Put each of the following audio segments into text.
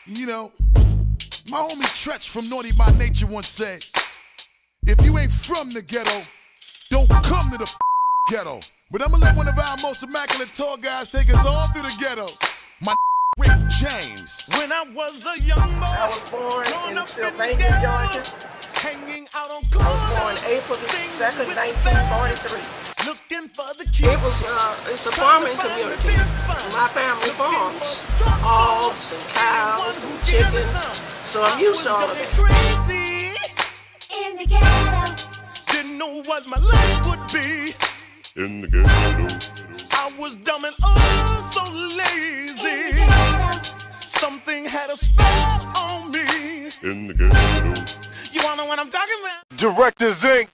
You know, my homie Tretch from Naughty by Nature once said, if you ain't from the ghetto, don't come to the ghetto. But I'ma let one of our most immaculate tall guys take us all through the ghetto. My Rick James. When I was a young boy, I was born in Sylvania, Georgia. hanging out on I was born April the 2nd, 1943. looking for the kids. It's a farming community. My family farms hogs and cows and chickens, so I'm used to all of that. Crazy In the ghetto, didn't know what my life would be. In the ghetto, I was dumb and oh so in the lazy. ghetto, Something had a spell on me. in the ghetto. You wanna know what I'm talking about? Directorz Inc.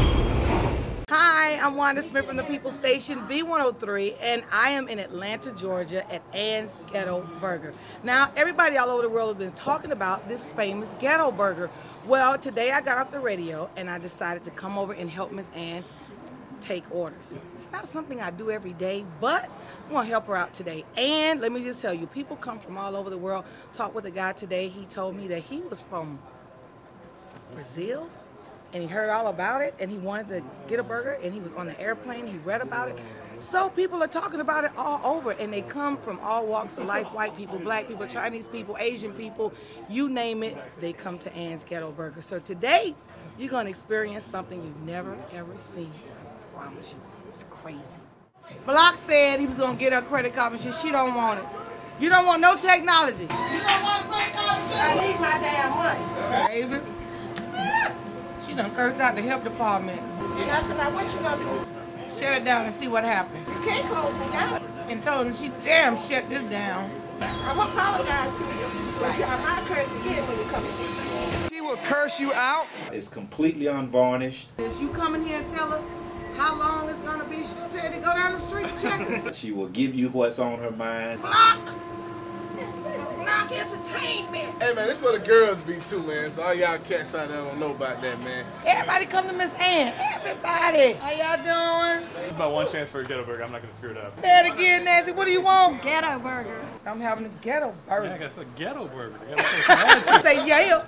Hi, I'm Wanda Smith from the People Station B103, and I am in Atlanta, Georgia at Ann's Ghetto Burger. Now, everybody all over the world has been talking about this famous ghetto burger. Well, today I got off the radio and I decided to come over and help Miss Ann take orders. It's not something I do every day, but I'm gonna help her out today. And let me just tell you, people come from all over the world. Talked with a guy today, he told me that he was from Brazil, and he heard all about it, and he wanted to get a burger, and he was on the airplane, he read about it. So people are talking about it all over, and they come from all walks of life, white people, black people, Chinese people, Asian people, you name it, they come to Ann's Ghetto Burger. So today, you're gonna experience something you've never, ever seen. I promise you, it's crazy. Block said he was gonna get her credit card, but she don't want it. You don't want no technology. You don't want credit card, I need my damn money. Baby. She done cursed out the health department. And I said, now what you gonna do? Shut it down and see what happened. You can't close me down. And told him she damn shut this down. I will apologize to you. But you are not curse again when you come in. She will curse you out. It's completely unvarnished. If you come in here and tell her how long it's gonna be, she'll tell you to go down the street and check us. She will give you what's on her mind. Block! Block entertainment. Hey man, this where the girls be too, man. So all y'all cats out there don't know about that, man. Everybody come to Miss Ann. Everybody. How y'all doing? It's about one chance for a ghetto burger. I'm not gonna screw it up. Say it again, Nancy. What do you want? ghetto burger. I'm having a ghetto burger. Yeah, it's a ghetto burger. You gotta put some attitude. Say yeah.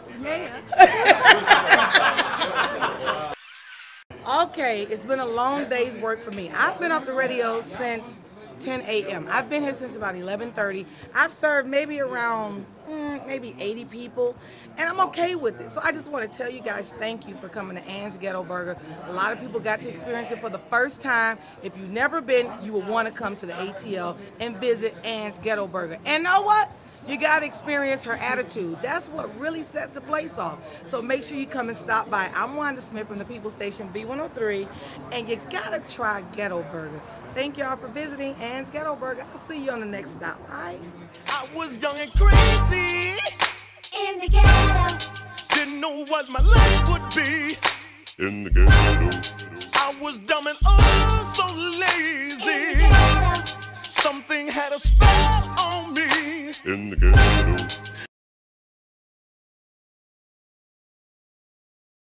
Yeah. Okay, it's been a long day's work for me. I've been off the radio since 10 a.m. I've been here since about 11:30. I've served maybe around maybe 80 people, and I'm okay with it. So I just want to tell you guys thank you for coming to Ann's Ghetto Burger. A lot of people got to experience it for the first time. If you've never been, you will want to come to the ATL and visit Ann's Ghetto Burger. And know what? You got to experience her attitude. That's what really sets the place off. So make sure you come and stop by. I'm Wanda Smith from the People Station B103, and you got to try Ghetto Burger. Thank y'all for visiting Ann's Ghetto Burger. I'll see you on the next stop, all right? I was young and crazy. In the ghetto, Didn't know what my life would be. In the ghetto, I was dumb and oh so in the lazy. ghetto. Something had a spell on me. in the ghetto.